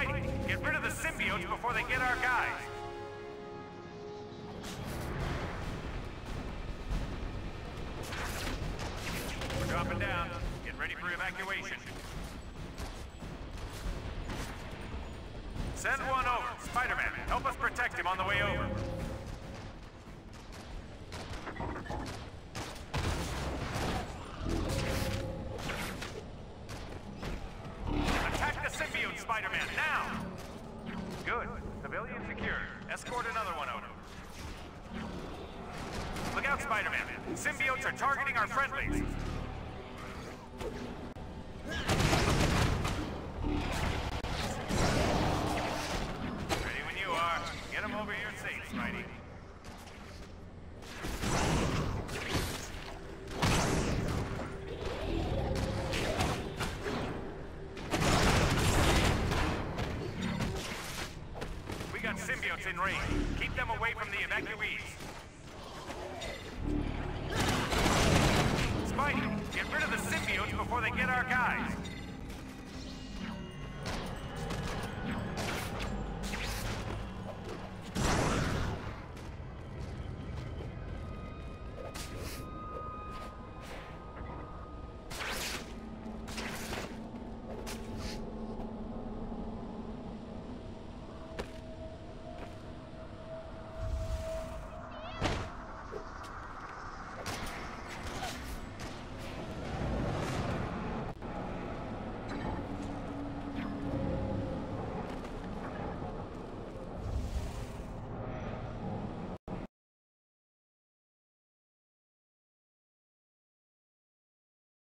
Spidey, get rid of the symbiotes before they get our guys. We're dropping down. Get ready for evacuation. Send one over. Spider-Man, help us protect him on the way over. Attack the symbiote, Spider-Man, now! Good. Civilian secured. Escort another one over. Look out, Spider-Man. Symbiotes are targeting our friendlies. Ready when you are. Get him over here safe, Spidey. We got symbiotes in range. Keep them away from the evacuees. Spidey, get rid of the symbiotes before they get our guys.